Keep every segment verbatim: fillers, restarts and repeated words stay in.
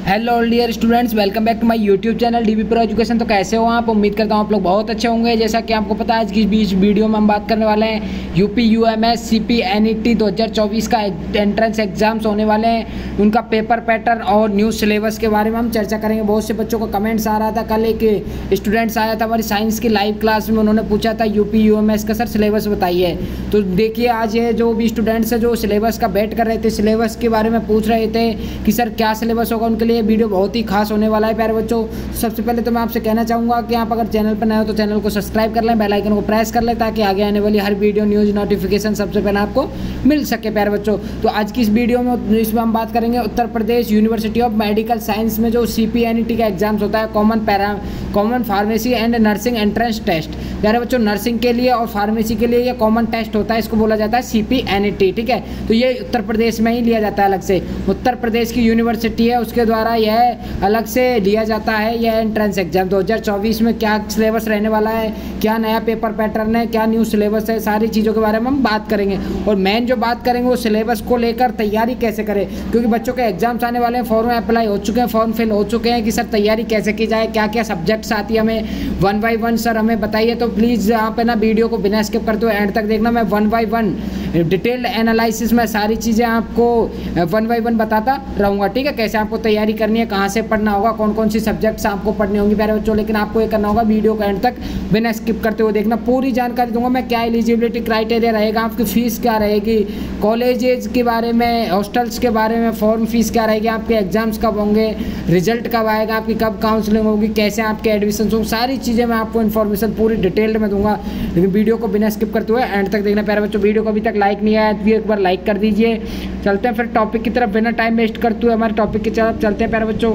Hello dear students, welcome back to my YouTube channel DB pro education. तो कैसे हो आप? उम्मीद करता हूँ आप लोग बहुत अच्छे होंगे। जैसा कि आपको पता है, आज की बीच वीडियो में हम बात करने वाले हैं यूपी यूएमएस सीपी एनईटी दो हज़ार चौबीस का एंट्रेंस एग्जाम्स होने वाले हैं, उनका पेपर पैटर्न और न्यू सिलेबस के बारे में हम चर्चा करेंगे। बहुत से बच्चों का कमेंट्स आ रहा था, कल एक स्टूडेंट्स आया था हमारी साइंस की लाइव क्लास में, उन्होंने पूछा था यूपी यूएमएस का सर सिलेबस बताइए। तो देखिए, आज ये जो भी स्टूडेंट्स है जो सिलेबस का वेट कर रहे थे, सिलेबस के बारे में पूछ रहे थे कि सर क्या सिलेबस होगा, उनके लिए वीडियो बहुत ही खास होने वाला है प्यारे बच्चों। सबसे पहले तो मैं आपसे कहना चाहूँगा कि आप अगर चैनल पर नए हो तो चैनल को सब्सक्राइब कर लें, बेल आइकन को प्रेस कर लें, ताकि आगे आने वाली हर वीडियो न्यूज़ नोटिफिकेशन सबसे पहले आपको मिल सके प्यारे बच्चों। तो आज की इस वीडियो में इसमें हम बात करेंगे Uttar Pradesh university of medical science में जो सीपीएनईटी का एग्जाम्स होता है, common para common pharmacy and nursing entrance test. प्यारे बच्चों, नर्सिंग के लिए और फार्मेसी के लिए ये कॉमन टेस्ट होता है, इसको बोला जाता है सीपीएनईटी। ठीक है, तो ये उत्तर प्रदेश में ही लिया जाता है अलग से। उत्तर प्रदेश की यूनिवर्सिटी है, उसके द्वारा यह अलग से लिया जाता है यह एंट्रेंस एग्जाम। दो हज़ार चौबीस में क्या सिलेबस रहने वाला है, क्या नया पेपर पैटर्न है, क्या न्यू सिलेबस है, सारी चीज़ों के बारे में हम बात करेंगे। और मेन जो बात करेंगे वो सिलेबस को लेकर तैयारी कैसे करें, क्योंकि बच्चों के एग्जाम्स आने वाले हैं, फॉर्म अप्लाई हो चुके हैं, फॉर्म फिल हो चुके हैं कि सर तैयारी कैसे की जाए, क्या क्या सब्जेक्ट्स आती है, हमें वन बाई वन सर हमें बताइए। तो प्लीज़ आप है ना वीडियो को बिना स्किप करते हुए एंड तक देखना। मैं one by one detailed analysis में सारी चीज़ें आपको वन बाई वन बताता रहूँगा। ठीक है, कैसे आपको तैयारी करनी है, कहाँ से पढ़ना होगा, कौन कौन सी सब्जेक्ट्स आपको पढ़नी होंगी प्यारे बच्चों। लेकिन आपको ये करना होगा, वीडियो को एंड तक बिना स्किप करते हुए देखना। पूरी जानकारी दूंगा मैं, क्या एलिजिबिलिटी क्राइटेरिया रहेगा, आपकी फ़ीस क्या रहेगी, कॉलेजेस के बारे में, हॉस्टल्स के बारे में, फॉर्म फीस क्या रहेगी, आपके एग्जाम्स कब होंगे, रिजल्ट कब आएगा, आपकी कब काउंसलिंग होगी, कैसे आपके एडमिशन होंगे, सारी चीज़ें मैं आपको इन्फॉर्मेशन पूरी डिटेल्ड में दूंगा। लेकिन वीडियो को बिना स्किप करते हुए एंड तक देखना प्यारे बच्चों। वीडियो को अभी तक लाइक नहीं आया तो एक बार लाइक कर दीजिए। चलते हैं फिर टॉपिक की तरफ, बिना टाइम वेस्ट करते हुए हमारे टॉपिक की तरफ चलते हैं प्यारे बच्चों।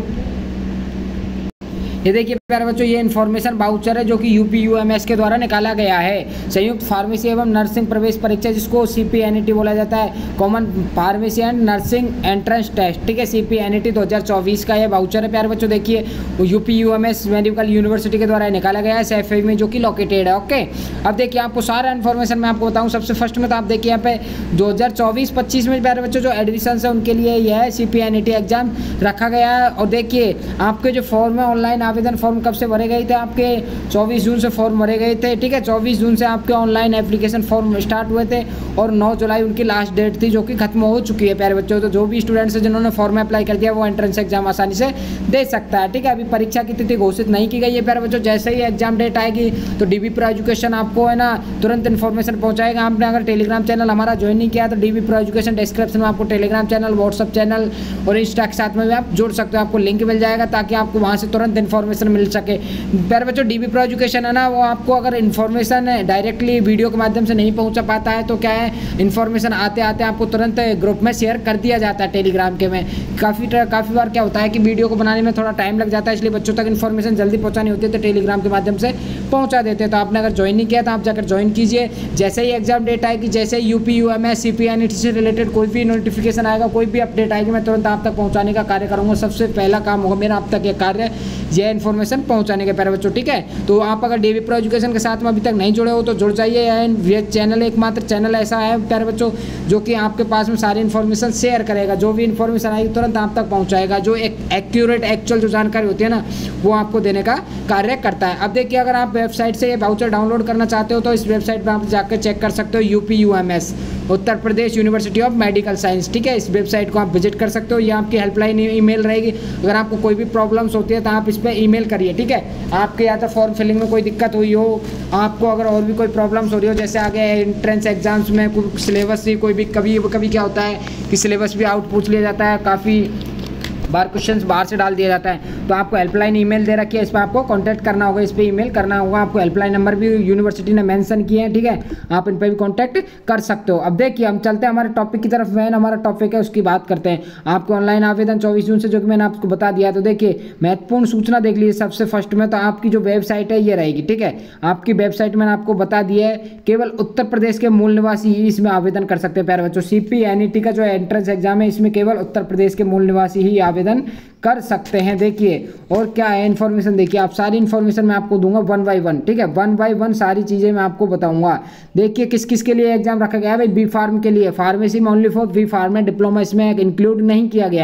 ये देखिए प्यारे बच्चों, ये इन्फॉर्मेशन वाउचर है जो कि यूपी यूएमएस के द्वारा निकाला गया है। संयुक्त फार्मेसी एवं नर्सिंग प्रवेश परीक्षा, जिसको सीपीएनईटी बोला जाता है, common pharmacy and nursing entrance test. ठीक है, सीपीएनईटी दो हज़ार चौबीस का ये वाउचर है प्यारे बच्चों। देखिए, यूपी यूएमएस मेडिकल यूनिवर्सिटी के द्वारा निकाला गया है, सैफई में जो कि लोकेटेड है। ओके, अब देखिए आपको सारा इन्फॉर्मेशन मैं आपको बताऊँ। सबसे फर्स्ट में तो आप देखिए यहाँ पे दो हज़ार चौबीस पच्चीस में प्यारे बच्चों जो एडमिशन है उनके लिए यह सीपीएनईटी एग्जाम रखा गया है। और देखिए आपके जो फॉर्म है, ऑनलाइन आवेदन फॉर्म कब से भरे गए थे, आपके चौबीस जून से फॉर्म भरे गए थे। ठीक है, चौबीस जून से आपके ऑनलाइन एप्लीकेशन फॉर्म स्टार्ट हुए थे और नौ जुलाई उनकी लास्ट डेट थी, जो कि खत्म हो चुकी है प्यारे बच्चों। तो जो भी स्टूडेंट्स हैं जिन्होंने फॉर्म अप्लाई कर दिया वो एंट्रेंस एग्जाम आसानी से दे सकता है। ठीक है, अभी परीक्षा की तिथि घोषित नहीं की गई है प्यारे बच्चों। जैसे ही एग्जाम डेट आएगी तो डीबी प्रो एजुकेशन आपको है ना तुरंत इन्फॉर्मेशन पहुंचाएगा। आपने अगर टेलीग्राम चैनल हमारा ज्वाइन नहीं किया तो डीबी प्रो एजुकेशन डिस्क्रिप्शन में आपको टेलीग्राम चैनल, व्हाट्सअप चैनल और इंस्टा के साथ में भी आप जुड़ सकते हो, आपको लिंक मिल जाएगा ताकि आपको वहाँ से तुरंत इन्फॉर्मेशन मिल सके। प्यारे बच्चों, डीबी प्रो एजुकेशन है ना, वो आपको अगर इन्फॉर्मेशन डायरेक्टली वीडियो के माध्यम से नहीं पहुंचा पाता है तो क्या है, इन्फॉर्मेशन आते आते आपको तुरंत ग्रुप में शेयर कर दिया जाता है टेलीग्राम के में। काफ़ी काफ़ी बार क्या होता है कि वीडियो को बनाने में थोड़ा टाइम लग जाता है, इसलिए बच्चों तक इन्फॉर्मेशन जल्दी पहुँचानी होती है तो टेलीग्राम के माध्यम से पहुँचा देते हैं। तो आपने अगर ज्वाइन नहीं किया तो आप जाकर ज्वाइन कीजिए। जैसे ही एग्जाम डेट आएगी, जैसे ही यूपी यूएमएस सीपीएनईटी से रिलेटेड कोई भी नोटिफिकेशन आएगा, कोई भी अपडेट आएगी, मैं तुरंत आप तक पहुँचाने का कार्य करूँगा। सबसे पहला काम होगा मेरा आप तक ये कार्य, यह इन्फॉर्मेशन पहुँचाने के प्यारे बच्चों। ठीक है, तो आप अगर डीबी प्रो एजुकेशन के साथ में अभी तक नहीं जुड़े हो तो जुड़ जाइए। ये चैनल एकमात्र चैनल ऐसा है प्यारे बच्चों जो कि आपके पास में सारी इन्फॉर्मेशन शेयर करेगा, जो भी इन्फॉर्मेशन आएगी तुरंत आप तक पहुंचाएगा, जो एक एक्यूरेट एक्चुअल जो जानकारी होती है ना वो आपको देने का कार्य करता है। अब देखिए, अगर आप वेबसाइट से ये वाउचर डाउनलोड करना चाहते हो तो इस वेबसाइट पर आप जाकर चेक कर सकते हो, UP UMS Uttar Pradesh university of medical science. ठीक है, इस वेबसाइट को आप विजिट कर सकते हो, ये आपकी हेल्पलाइन ईमेल रहेगी। अगर आपको कोई भी प्रॉब्लम्स होती है तो आप इस पर ईमेल करिए। ठीक है, आपके या तो फॉर्म फिलिंग में कोई दिक्कत हुई हो, आपको अगर और भी कोई प्रॉब्लम्स हो रही हो, जैसे आगे एंट्रेंस एग्जाम्स में कोई सिलेबस ही कोई भी कभी कभी क्या होता है कि सिलेबस भी आउट पूछ लिया जाता है, काफ़ी बार क्वेश्चंस बाहर से डाल दिया जाता है, तो आपको हेल्पलाइन ईमेल दे रखी है, इस पर आपको कांटेक्ट करना होगा, इस पर ईमेल करना होगा। आपको हेल्पलाइन नंबर भी यूनिवर्सिटी ने मेंशन किए हैं। ठीक है, आप इन पर भी कांटेक्ट कर सकते हो। अब देखिए, हम चलते हैं हमारे टॉपिक की तरफ। मैन हमारा टॉपिक है, उसकी बात करते हैं। आपको ऑनलाइन आवेदन चौबीस जून से, जो कि मैंने आपको बता दिया। तो देखिए, महत्वपूर्ण सूचना देख लीजिए सबसे फर्स्ट में, तो आपकी जो वेबसाइट है ये रहेगी। ठीक है, आपकी वेबसाइट मैंने आपको बता दिया है, केवल उत्तर प्रदेश के मूल निवासी ही इसमें आवेदन कर सकते हैं प्यारे बच्चों। सीपीएनईटी का जो एंट्रेंस एग्जाम है इसमें केवल उत्तर प्रदेश के मूल निवासी ही आवेदन कर सकते हैं। देखिए, और क्या है इन्फॉर्मेशन, देखिए आप सारी इन्फॉर्मेशन मैं आपको दूंगा वन बाय वन। ठीक है, वन बाय वन सारी चीज़ें मैं आपको बताऊंगा। देखिए किस किस के लिए एग्जाम रखा गया है भाई, बी फार्म के लिए, फार्मेसी में ओनली फॉर बी फार्म है, डिप्लोमा इसमें इंक्लूड नहीं किया गया है।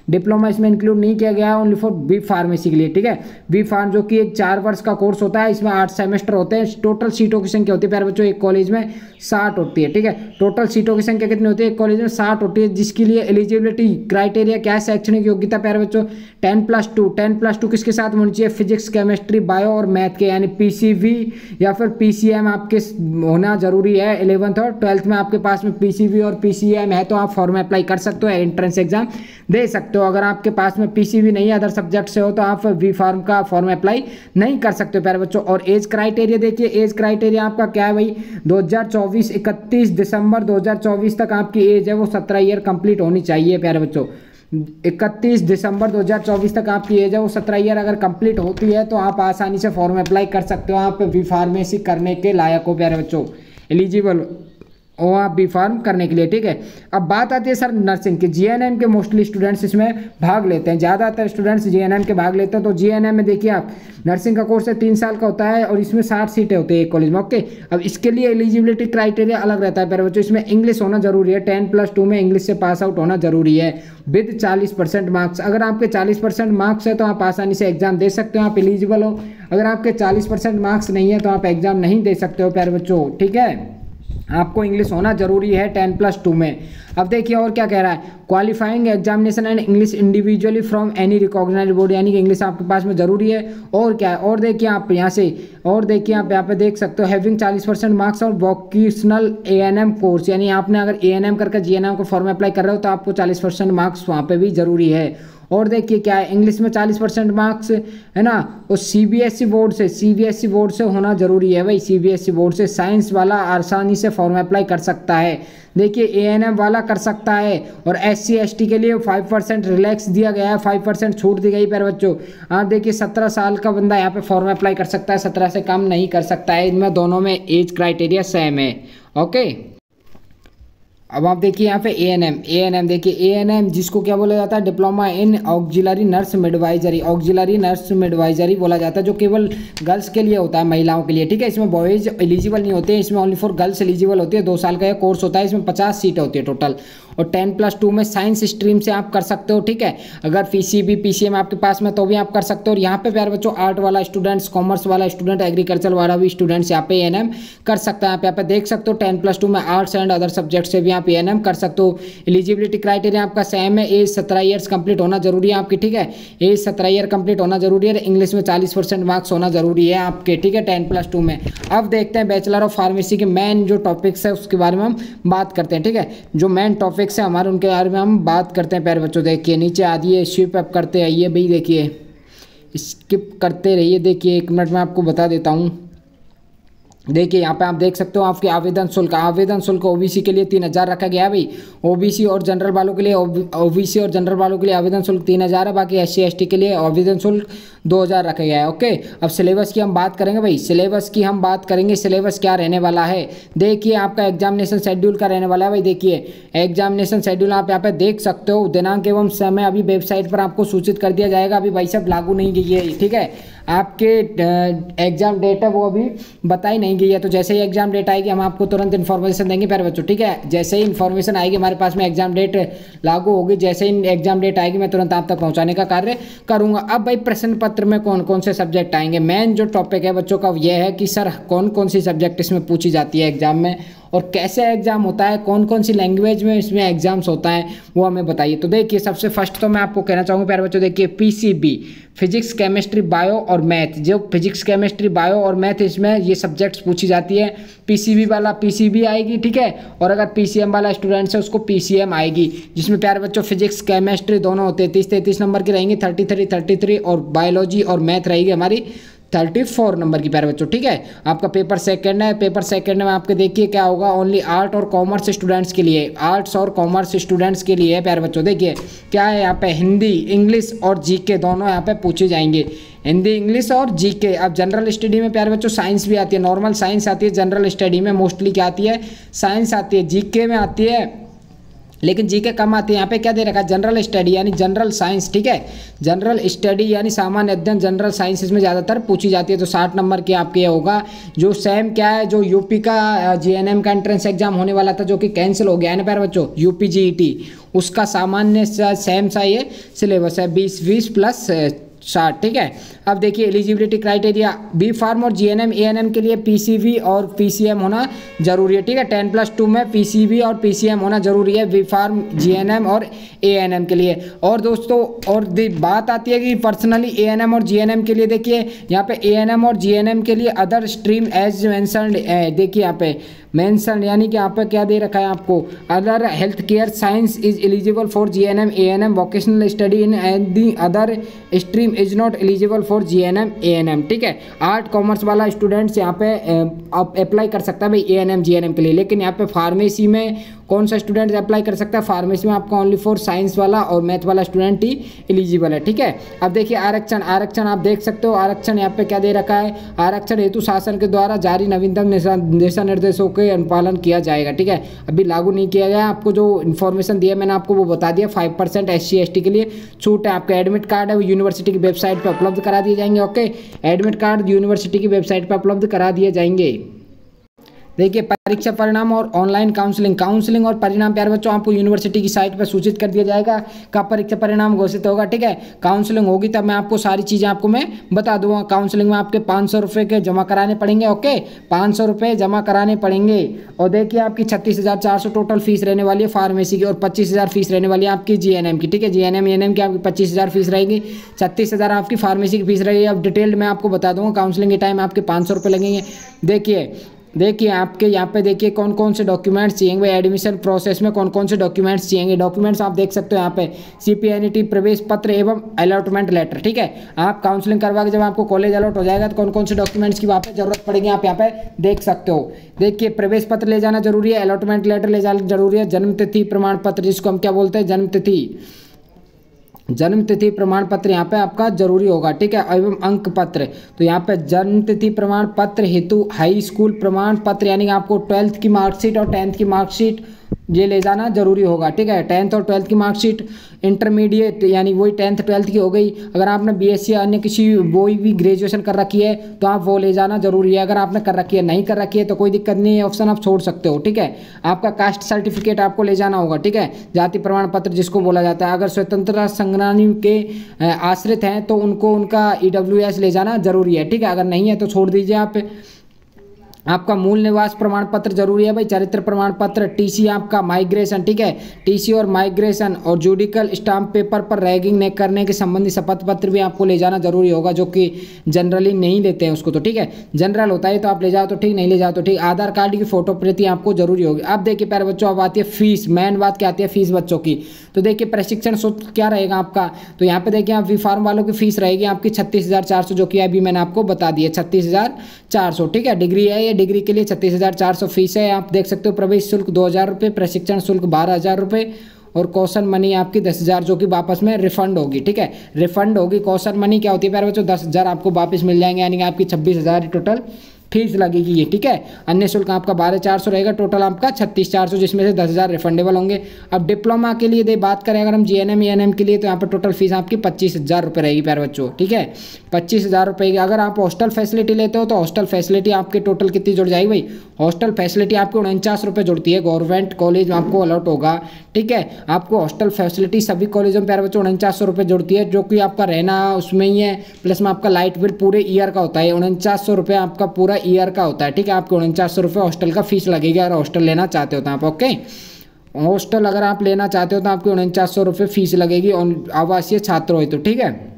डिप्लोमा इसमें इंक्लूड नहीं किया गया है, ओनली फॉर बी फार्मेसी के लिए, ठीक है। बी फार्म जो कि एक चार वर्ष का कोर्स होता है, इसमें आठ सेमेस्टर होते हैं। टोटल सीटों की संख्या होती है प्यारे बच्चों एक कॉलेज में साठ होती है, ठीक है। टोटल सीटों की संख्या कितनी होती है एक कॉलेज में? साठ होती है। जिसके लिए एलिजिबिलिटी क्राइटेरिया क्या है? शैक्षणिक योग्यता प्यारे बच्चों ten plus two ten plus two किसके साथ होनी चाहिए? फिजिक्स, केमिस्ट्री, बायो और मैथ के, यानी पीसीवी या फिर पीसीएम आपके होना जरूरी है। इलेवंथ और ट्वेल्थ में आपके पास में पीसीवी और पीसीएम है तो आप फॉर्म अप्लाई कर सकते हो, एंट्रेंस एग्जाम दे सकते हो। अगर आपके पास में पीसीवी नहीं है, अदर सब्जेक्ट से हो, तो आप वी फार्म का फॉर्म अप्लाई नहीं कर सकते हो प्यारे बच्चों। और एज क्राइटेरिया देखिए, एज क्राइटेरिया आपका क्या है भाई? दो हज़ार चौबीस इकतीस दिसंबर दो हज़ार चौबीस तक आपकी एज है वो सत्रह ईयर कंप्लीट होनी चाहिए प्यारे बच्चों। इकतीस दिसंबर दो हज़ार चौबीस तक आपकी एज है वो सत्रह ईयर अगर कंप्लीट होती है तो आप आसानी से फॉर्म अप्लाई कर सकते हो। आप बी फार्मेसी करने के लायक हो प्यारे बच्चों, एलिजिबल ओ आप बी फार्म करने के लिए, ठीक है। अब बात आती है सर नर्सिंग की। जीएनएम के मोस्टली स्टूडेंट्स इसमें भाग लेते हैं, ज़्यादातर स्टूडेंट्स जीएनएम के भाग लेते हैं। तो जीएनएम में देखिए आप, नर्सिंग का कोर्स है तीन साल का होता है और इसमें साठ सीटें होती है एक कॉलेज में, ओके। अब इसके लिए एलिजिबिलिटी क्राइटेरिया अलग रहता है प्यारे बच्चों। इसमें इंग्लिश होना जरूरी है, टेन प्लस टू में इंग्लिश से पास आउट होना जरूरी है विद चालीस परसेंट मार्क्स। अगर आपके चालीस परसेंट मार्क्स है तो आप आसानी से एग्जाम दे सकते हो, आप एलिजिबल हो। अगर आपके चालीस परसेंट मार्क्स नहीं है तो आप एग्जाम नहीं दे सकते हो प्यारे बच्चों, ठीक है। आपको इंग्लिश होना जरूरी है टेन प्लस टू में। अब देखिए और क्या कह रहा है, qualifying examination and English individually from any recognised board, यानी कि इंग्लिश आपके पास में जरूरी है। और क्या है, और देखिए आप यहाँ से, और देखिए आप यहाँ पे देख सकते हो, हैविंग चालीस परसेंट मार्क्स और वोकेशनल एएनएम कोर्स, यानी आपने अगर एएनएम करके जीएनएम को फॉर्म अप्लाई कर रहे हो तो आपको चालीस परसेंट मार्क्स वहाँ पे भी जरूरी है। और देखिए क्या है, इंग्लिश में चालीस परसेंट मार्क्स है ना, और सीबीएसई बोर्ड से सीबीएसई बोर्ड से होना जरूरी है भाई। सीबीएसई बोर्ड से साइंस वाला आसानी से फॉर्म अप्लाई कर सकता है। देखिए एएनएम वाला कर सकता है। और एससी एसटी के लिए फाइव परसेंट रिलैक्स दिया गया है, फाइव परसेंट छूट दी गई पर बच्चों। आप देखिए सत्रह साल का बंदा यहाँ पे फॉर्म अप्लाई कर सकता है, सत्रह से कम नहीं कर सकता है। इनमें दोनों में एज क्राइटेरिया सेम है, ओके। अब आप देखिए यहाँ पे A N M A N M देखिए ए एन एम जिसको क्या बोला जाता है, diploma in auxiliary nurse midwifery, auxiliary nurse midwifery बोला जाता है, जो केवल गर्ल्स के लिए होता है, महिलाओं के लिए, ठीक है। इसमें बॉयज एलिजिबल नहीं होते हैं, इसमें ओनली फॉर गर्ल्स एलिजिबल होती है। दो साल का ये कोर्स होता है, इसमें पचास सीटें होती है टोटल। और टेन प्लस टू में साइंस स्ट्रीम से आप कर सकते हो, ठीक है। अगर पीसीबी पीसीएम आपके पास में तो भी आप कर सकते हो। और यहाँ पे प्यारे बच्चों आर्ट वाला स्टूडेंट्स, कॉमर्स वाला स्टूडेंट, एग्रीकल्चर वाला भी स्टूडेंट्स यहाँ पे ए एन एम कर सकता है। आप यहाँ पे देख सकते हो टेन प्लस टू में आर्ट्स एंड अदर सब्जेक्ट से भी आप ए एन एम कर सकते हो। तो एलिजिबिलिटी क्राइटेरिया आपका सेम है, एज सत्रह ईयर्स कंप्लीट होना जरूरी है आपकी, ठीक है। एज सत्रह ईयर कंप्लीट होना जरूरी है। इंग्लिश में चालीस परसेंट मार्क्स होना जरूरी है आपके, ठीक है, टेन प्लस टू में। अब देखते हैं बैचलर ऑफ फार्मेसी के मेन जो टॉपिक्स है उसके बारे में हम बात करते हैं, ठीक है। जो मेन टॉपिक्स है हमारे उनके बारे में हम बात करते हैं प्यारे बच्चों। देखिए नीचे आइए, स्विप अप करते आइए भाई, देखिए स्किप करते रहिए। देखिए एक मिनट में आपको बता देता हूँ। देखिए यहाँ पे आप देख सकते हो आपके आवेदन शुल्क, आवेदन शुल्क ओबीसी के लिए तीन हज़ार रखा गया है भाई। ओबीसी और जनरल वालों के लिए, ओबीसी और जनरल वालों के लिए आवेदन शुल्क तीन हज़ार है। बाकी एससी एसटी के लिए आवेदन शुल्क दो हज़ार रखा गया है, ओके। अब सिलेबस की हम बात करेंगे भाई, सिलेबस की हम बात करेंगे। सिलेबस क्या रहने वाला है, देखिए आपका एग्जामिनेशन शेड्यूल का रहने वाला है भाई। देखिए एग्जामिनेशन शेड्यूल आप यहाँ पे देख सकते हो। दिनांक एवं समय अभी वेबसाइट पर आपको सूचित कर दिया जाएगा। अभी भाई साहब लागू नहीं की है, ठीक है। आपके एग्जाम डेट है वो अभी बताई नहीं गई है, तो जैसे ही एग्जाम डेट आएगी हम आपको तुरंत इन्फॉर्मेशन देंगे प्यारे बच्चों, ठीक है। जैसे ही इन्फॉर्मेशन आएगी हमारे पास में, एग्जाम डेट लागू होगी, जैसे ही एग्जाम डेट आएगी मैं तुरंत आप तक पहुंचाने का कार्य करूंगा। अब भाई प्रश्न पत्र में कौन कौन से सब्जेक्ट आएंगे, मेन जो टॉपिक है बच्चों का यह है कि सर कौन कौन सी सब्जेक्ट इसमें पूछी जाती है एग्जाम में, और कैसे एग्जाम होता है, कौन कौन सी लैंग्वेज में इसमें एग्जाम्स होता है वो हमें बताइए। तो देखिए सबसे फर्स्ट तो मैं आपको कहना चाहूँगा प्यारे बच्चों, देखिए पीसीबी, फिजिक्स केमिस्ट्री बायो और मैथ, जो फिजिक्स केमिस्ट्री बायो और मैथ इसमें ये सब्जेक्ट्स पूछी जाती है। पीसीबी वाला पीसीबी आएगी, ठीक है। और अगर पीसीएम वाला स्टूडेंट्स है उसको पीसीएम आएगी, जिसमें प्यारे बच्चों फिजिक्स केमिस्ट्री दोनों तैंतीस तैंतीस नंबर की रहेंगी, थर्टी थ्री थर्टी थ्री और बायोलॉजी और मैथ रहेगी हमारी थर्टी फोर नंबर की प्यारे बच्चों, ठीक है। आपका पेपर सेकंड है, पेपर सेकंड में आपके देखिए क्या होगा, ओनली आर्ट और कॉमर्स स्टूडेंट्स के लिए, आर्ट्स और कॉमर्स स्टूडेंट्स के लिए प्यारे बच्चों। देखिए क्या है यहाँ पे, हिंदी इंग्लिश और जीके दोनों यहाँ पे पूछे जाएंगे, हिंदी इंग्लिश और जीके। अब जनरल स्टडी में प्यारे बच्चों साइंस भी आती है, नॉर्मल साइंस आती है, जनरल स्टडी में मोस्टली क्या आती है, साइंस आती है, जीके में आती है लेकिन जीके कम आती है। यहाँ पे क्या दे रखा है, जनरल स्टडी यानी जनरल साइंस, ठीक है, जनरल स्टडी यानी सामान्य अध्ययन, जनरल साइंस इसमें ज़्यादातर पूछी जाती है। तो साठ नंबर की आपके ये होगा। जो सेम क्या है, जो यूपी का जीएनएम का एंट्रेंस एग्जाम होने वाला था जो कि कैंसिल हो गया है ना प्यारे बच्चों, यूपी जीईटी, उसका सामान्य सेम सा ये सिलेबस है, बीस बीस प्लस साठ, ठीक है। अब देखिए एलिजिबिलिटी क्राइटेरिया, बी फार्म और जीएनएम एएनएम के लिए पीसीबी और पीसीएम होना जरूरी है, ठीक है। टेन प्लस टू में पीसीबी और पीसीएम होना जरूरी है बी फार्म, जीएनएम और एएनएम के लिए। और दोस्तों और बात आती है कि पर्सनली एएनएम और जीएनएम के लिए देखिए यहाँ पे एएनएम और जीएनएम के लिए अदर स्ट्रीम एज मेंशन्ड, देखिए यहाँ पे मेंशन यानी कि यहाँ पे क्या दे रखा है आपको, other health care science is eligible for GNM ANM, vocational study in and the other stream is not eligible for GNM ANM, ठीक है। आर्ट कॉमर्स वाला स्टूडेंट्स यहाँ पे अप्लाई कर सकता है भाई एएनएम जीएनएम के लिए। लेकिन यहाँ पे फार्मेसी में कौन सा स्टूडेंट अप्लाई कर सकता है, फार्मेसी में आपका ओनली फॉर साइंस वाला और मैथ वाला स्टूडेंट ही एलिजिबल है, ठीक है। अब देखिए आरक्षण, आरक्षण आप देख सकते हो, आरक्षण यहाँ पे क्या दे रखा है, आरक्षण हेतु शासन के द्वारा जारी नवीनतम दिशा निर्देशों के अनुपालन किया जाएगा, ठीक है। अभी लागू नहीं किया गया। आपको जो इन्फॉर्मेशन दिया मैंने आपको वो बता दिया। Five percent S C S T के लिए छूट है। आपका एडमिट कार्ड है वो यूनिवर्सिटी की वेबसाइट पर उपलब्ध करा दिए जाएंगे, ओके। एडमिट कार्ड यूनिवर्सिटी की वेबसाइट पर उपलब्ध करा दिए जाएंगे। देखिए परीक्षा परिणाम और ऑनलाइन काउंसलिंग, काउंसलिंग और परिणाम प्यारे बच्चों आपको यूनिवर्सिटी की साइट पर सूचित कर दिया जाएगा कब परीक्षा परिणाम घोषित होगा, ठीक है। काउंसलिंग होगी तब मैं आपको सारी चीज़ें आपको मैं बता दूंगा। काउंसलिंग में आपके पाँच सौ रुपये के जमा कराने पड़ेंगे, ओके, पाँच सौ रुपये जमा कराने पड़ेंगे। और देखिए आपकी छत्तीस हज़ार चार सौ टोटल फीस रहने वाली है फार्मेसी की, और पच्चीस हज़ार फीस रहने वाली है आपकी जीएनएम की, ठीक है। जीएनएम एएनएम की आपकी पच्चीस हज़ार फीस रहेगी, छत्तीस हज़ार आपकी फार्मेसी की फीस रहेगी। अब डिटेल्ड मैं आपको बता दूंगा। काउंसलिंग के टाइम आपके पाँच सौ रुपये लगेंगे। देखिए देखिए आपके यहाँ पे देखिए कौन कौन से डॉक्यूमेंट्स चाहिए भाई, एडमिशन प्रोसेस में कौन कौन से डॉक्यूमेंट्स चाहिए। डॉक्यूमेंट्स आप देख सकते हो यहाँ पे, सीपीएनईटी प्रवेश पत्र एवं अलॉटमेंट लेटर, ठीक है। आप काउंसलिंग करवा के जब आपको कॉलेज अलॉट हो जाएगा तो कौन कौन से डॉक्यूमेंट्स की वहाँ पे जरूरत पड़ेगी आप यहाँ पे देख सकते हो। देखिए प्रवेश पत्र ले जाना जरूरी है, अलॉटमेंट लेटर ले जाना जरूरी है, जन्म तिथि प्रमाण पत्र जिसको हम क्या बोलते हैं जन्म तिथि, जन्म तिथि प्रमाण पत्र यहाँ पे आपका जरूरी होगा, ठीक है, एवं अंक पत्र। तो यहाँ पे जन्म तिथि प्रमाण पत्र हेतु हाई स्कूल प्रमाण पत्र यानी कि आपको ट्वेल्थ की मार्कशीट और टेंथ की मार्कशीट ये ले जाना जरूरी होगा, ठीक है। टेंथ और ट्वेल्थ की मार्कशीट, इंटरमीडिएट यानी वही टेंथ ट्वेल्थ की हो गई। अगर आपने बीएससी या अन्य किसी वही भी ग्रेजुएशन कर रखी है तो आप वो ले जाना जरूरी है। अगर आपने कर रखी है, नहीं कर रखी है तो कोई दिक्कत नहीं है, ऑप्शन आप छोड़ सकते हो, ठीक है। आपका कास्ट सर्टिफिकेट आपको ले जाना होगा, ठीक है, जाति प्रमाण पत्र जिसको बोला जाता है। अगर स्वतंत्रता संग्रामी के आश्रित हैं तो उनको उनका ईडब्ल्यूएस ले जाना जरूरी है, ठीक है। अगर नहीं है तो छोड़ दीजिए आप। आपका मूल निवास प्रमाण पत्र जरूरी है भाई, चरित्र प्रमाण पत्र, टीसी आपका माइग्रेशन, ठीक है, टीसी और माइग्रेशन और जुडिकल स्टाम्प पेपर पर रैगिंग नहीं करने के संबंधी शपथ पत्र भी आपको ले जाना जरूरी होगा, जो कि जनरली नहीं लेते हैं उसको, तो ठीक है। जनरल होता है तो आप ले जाओ तो ठीक, नहीं ले जाओ तो ठीक। आधार कार्ड की फोटो प्रति आपको जरूरी होगी। अब देखिए प्यारे बच्चों अब आती है फीस, मेन बात क्या आती है फीस बच्चों की। तो देखिए प्रशिक्षण शुल्क क्या रहेगा आपका, तो यहाँ पे देखिए आप वी फार्म वालों की फीस रहेगी आपकी छत्तीस हज़ार चार सौ, जो कि अभी मैंने आपको बता दिया छत्तीस हज़ार चार सौ, ठीक है। डिग्री है ये, डिग्री के लिए छत्तीस हज़ार चार सौ फीस है। आप देख सकते हो प्रवेश शुल्क दो हज़ार रुपये, प्रशिक्षण शुल्क बारह हज़ार रुपये और कौशन मनी आपकी दस हज़ार जो कि वापस में रिफंड होगी, ठीक है, रिफंड होगी। कौशन मनी क्या होती है प्यारे बच्चों, दस हज़ार आपको वापस मिल जाएंगे, यानी कि आपकी छब्बीस हज़ार टोटल फीस लगेगी ये, ठीक है। अन्य शुल्क आपका बारह चार सौ रहेगा, टोटल आपका छत्तीस चार सौ, जिसमें से दस हज़ार रिफंडेबल होंगे। अब डिप्लोमा के लिए दे बात करें अगर हम जीएनएम एएनएम के लिए, तो यहाँ पर टोटल फीस आपकी पच्चीस हज़ार रुपये रहेगी प्यारे बच्चों, ठीक है, पच्चीस हज़ार रुपये की। अगर आप हॉस्टल फैसिलिटी लेते हो तो हॉस्टल फैसिलिटी आपके टोटल कितनी जुड़ जाएगी भाई, हॉस्टल फैसिलिटी आपको उनचास रुपये जुड़ती है, गवर्नमेंट कॉलेज में आपको अलॉट होगा, ठीक है। आपको हॉस्टल फैसिलिटी सभी कॉलेजों में प्यारे बच्चों उनचास सौ रुपये जुड़ती है, जो कि आपका रहना उसमें ही है, प्लस में आपका लाइट बिल पूरे ईयर का होता है, उनचास सौ रुपये आपका पूरा ईयर का होता है, ठीक है। आपको उनचास सौ रुपये हॉस्टल का फीस लगेगा अगर हॉस्टल लेना चाहते हो तो आप, ओके। हॉस्टल अगर आप लेना चाहते हो तो आपकी उनचास सौ रुपये फीस लगेगी आवासीय छात्र हो तो, ठीक है।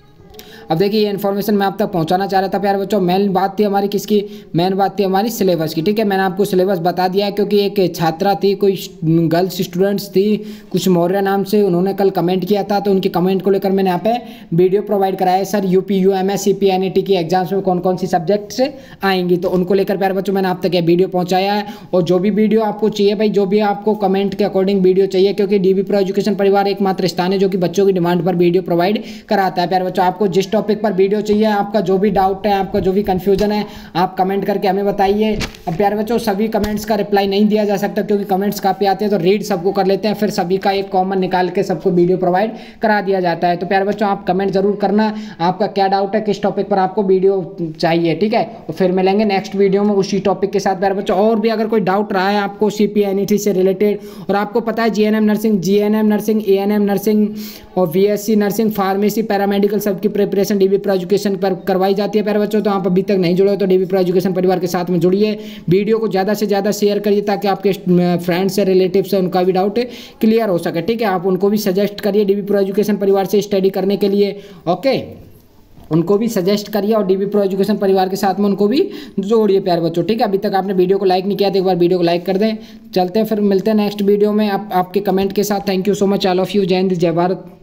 अब देखिए ये इन्फॉर्मेशन मैं आप तक पहुंचाना चाह रहा था प्यारे बच्चों। मेन बात थी हमारी किसकी, मेन बात थी हमारी सिलेबस की, ठीक है। मैंने आपको सिलेबस बता दिया है क्योंकि एक छात्रा थी, कोई गर्ल्स स्टूडेंट्स थी कुछ मौर्य नाम से, उन्होंने कल कमेंट किया था, तो उनके कमेंट को लेकर मैंने यहाँ पे वीडियो प्रोवाइड कराया है। Sir UP U M S C P N E T की एग्जाम्स में कौन कौन सी सब्जेक्ट्स आएंगी, तो उनको लेकर प्यारे बच्चों मैंने आप तक यह वीडियो पहुँचाया है। और जो भी वीडियो आपको चाहिए भाई, जो भी आपको कमेंट के अकॉर्डिंग वीडियो चाहिए, क्योंकि डी बी प्रो एजुकेशन परिवार एकमात्र स्थान है जो कि बच्चों की डिमांड पर वीडियो प्रोवाइड कराता है प्यारे बच्चों। आपको जिस टॉपिक पर वीडियो चाहिए, आपका जो भी डाउट है, आपका जो भी कन्फ्यूजन है, आप कमेंट करके हमें बताइए। अब प्यारे बच्चों सभी कमेंट्स का रिप्लाई नहीं दिया जा सकता क्योंकि कमेंट्स काफ़ी आते हैं, तो रीड सबको कर लेते हैं, फिर सभी का एक कॉमन निकाल के सबको वीडियो प्रोवाइड करा दिया जाता है। तो प्यारे बच्चों आप कमेंट जरूर करना, आपका क्या डाउट है, किस टॉपिक पर आपको वीडियो चाहिए, ठीक है। तो फिर मिलेंगे नेक्स्ट वीडियो में उसी टॉपिक के साथ। प्यारे बच्चों और भी अगर कोई डाउट रहा है आपको सीपीएनईटी से रिलेटेड, और आपको पता है GNM nursing, GNM nursing, ANM nursing और वीएससी नर्सिंग, फार्मेसी, पैरामेडिकल सबकी प्रिपरेशन डीबी प्रो एजुकेशन पर करवाई जाती है। प्यारे बच्चों तो आप अभी तक नहीं जुड़े हो तो डीबी प्रो एजुकेशन परिवार के साथ में जुड़िए, वीडियो को ज़्यादा से ज़्यादा शेयर करिए ताकि आपके फ्रेंड्स है, रिलेटिव्स है, उनका भी डाउट क्लियर हो सके, ठीक है। आप उनको भी सजेस्ट करिए डीबी प्रो एजुकेशन परिवार से स्टडी करने के लिए, ओके, उनको भी सजेस्ट करिए और डीबी प्रो एजुकेशन परिवार के साथ में उनको भी जोड़िए प्यारे बच्चों, ठीक है। अभी तक आपने वीडियो को लाइक नहीं किया तो एक बार वीडियो को लाइक कर दें। चलते हैं फिर मिलते हैं नेक्स्ट वीडियो में आप आपके कमेंट के साथ। Thank you so much all of you. जय हिंद, जय भारत।